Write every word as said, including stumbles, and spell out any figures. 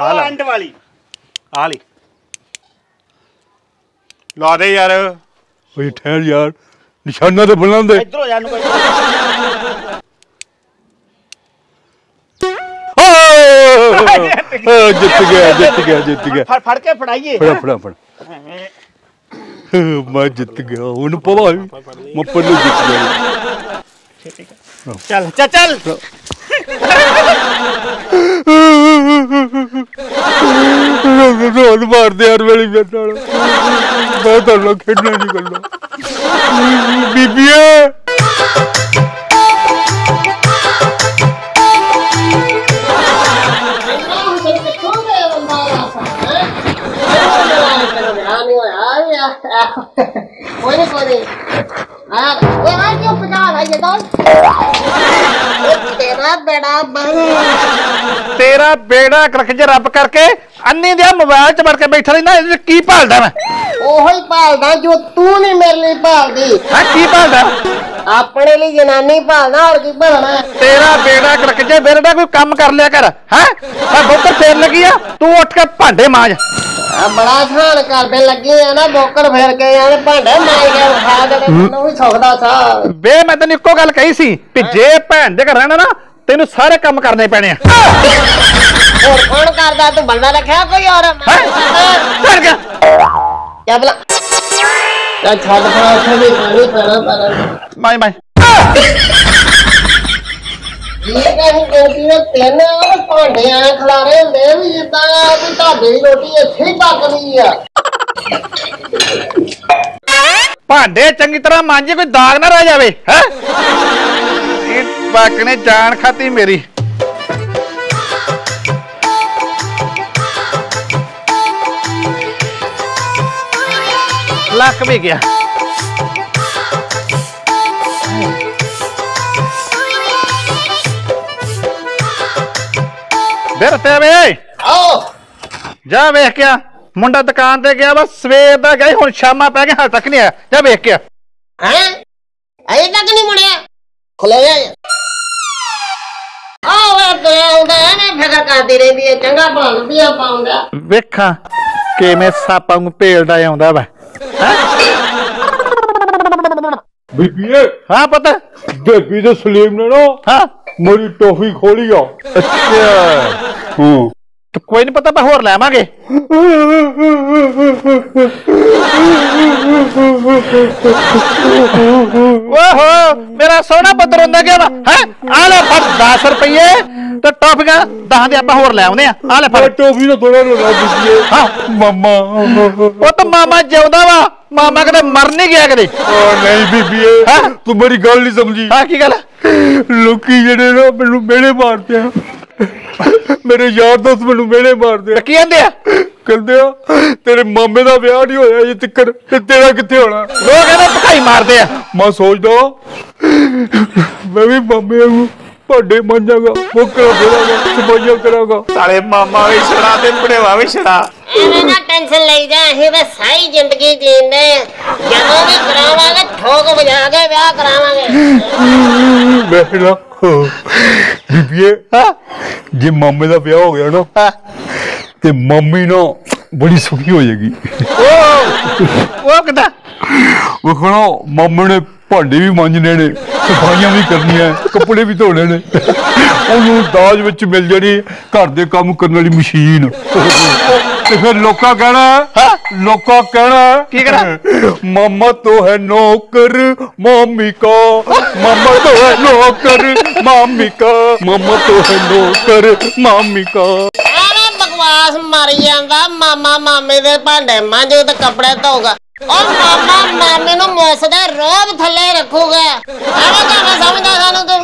and वाली आ ली ला दे यार ओए ठहर यार निशाना तो बना दे इधर हो जा जित गया जित गया जित गया फड़ फड़ के फड़ाइए फड़ा फड़ा फड़ा मैं जित गया उन पवा मैं पहले जित गया चल चल चल रोज मार दे यार मेरी बेटा मैं तो लोग खेलने नहीं करना बीबी कोई नहीं कोई नहीं हाँ वो आज क्यों पिटा रहा है ये तो तेरा बेड़ा बन तेरा बेड़ा करके जे रब करके अन्नी दिया मोबाइल च वड़ के बैठा रही ना की भालदा मैं ओही भालदा जो तू नहीं मेरे लिए भालदी हां की भालदा अपने लिए जनानी भालदा और की भालना तेरा बेड़ा करके जे बेड़ा कोई काम कर लिया कर हैं मैं बोकर फेर लगी आ तू उठ के भांडे मांज बड़ा छान करदे लगे है ना बोकर फेर के यार भांडे मांज के उठा दे तैनू भी सुखदा था बे मैं तैनू इक्को गल कही सी कि जे भैन दे घर रहना ना तेनू सारे काम करने पैने आ और कौन करदा तू बंदा रखा कोई और कर गया क्या बोला या छाड़ खा उठे भी पानी पैना पैना माई माई ये कहीं कहती है तेने और भांडे आ खलारे ले भी जिदा भी ढाबे दी रोटी ਇੱਥੇ ਹੀ ਪੱਕਦੀ ਆ भांडे चंगी तरह मांजे कोई दाग ना रह जावे हैं ये पक ने जान खाती मेरी लक भी गया बेरते वे आओ जा वेख क्या मुंडा दुकान ते गया बस सवेर दा गया हुण शामा पै गया हाल तक नहीं आया जा वेख क्या हैं अजे तक नहीं मुड़िया खुले जा आओ वे ते आउंदा ने फिकर करदी रहंदी है चंगा भला लुटिया पाउंदा वेखा किवें सापां नूं पेलदा आउंदा वा बीबी हां पता बेबी दे सलीम ने ना हां मेरी टॉफी खोली आ अच्छा हां तो कोई नहीं पता मैं होर लावांगे ओहो मेरा सोना पुत्र रोंदा गया वा हैं आ ले फड़ दस रुपये तो टॉफियां दस दे आपां होर ले आउंदे आ आ ले फड़ टॉफी तो थोड़ा रोना बीबी हां मामा वो तो मामा जिउंदा वा मामा कदे मर नहीं गया कदे ओ नहीं बीबी तू मेरी गल नहीं समझी हां की गल लोकी जेडे ना मैनू मेले मारते हैं मेरे यार दोस्त मैनू मेले मारते हैं की कहंदे आ कहंदे आ तेरे मामे दा ब्याह नहीं होया अजे तकर ते तेरा कित्थे होना लोग कहंदे भकाई मारदे आ मैं सोचदा मैं भी मामे वांगू भांडे मांजागा बोकरा फेरागा सफाइयां करागा साले मामा भी छड़ा ते बड़ेवा भी छड़ा एवें ना टेंशन लई जा असीं बस सही जिंदगी जींदे जदों भी करावांगे ठोक बजा के ब्याह करावांगे बैठना बीबी जे मामे दा ब्याह हो गया ना ते मामी ना बड़ी सुखी हो जाएगी ओ वो किदा वो खणो मामे ने भांडे भी मांजने ने सफाइयां भी करनियां कपड़े भी धोने ने ਉਹਨੂੰ ਦਾਜ ਵਿੱਚ ਮਿਲ ਜਾਣੀ ਘਰ ਦੇ ਕੰਮ ਕਰਨ ਵਾਲੀ ਮਸ਼ੀਨ ਤੇ ਫਿਰ ਲੋਕਾਂ ਕਹਿਣਾ ਲੋਕਾਂ ਕਹਿਣਾ ਕੀ ਕਹਿਣਾ ਮਾਮਾ तो है नौकर मामी का मामा तो है नौकर मामी का मामा तो है नौकर मामी का ਐਵੇਂ ਬਕਵਾਸ ਮਾਰੀ ਜਾਂਦਾ ਮਾਮਾ ਮਾਮੇ ਦੇ ਭਾਂਡੇ ਮਾਂਜੂ ਤੇ ਕੱਪੜੇ ਧੋਗਾ और मामा मामे नु मुस दे रोब थले रखूगा एवें कहना समझदा सानू तू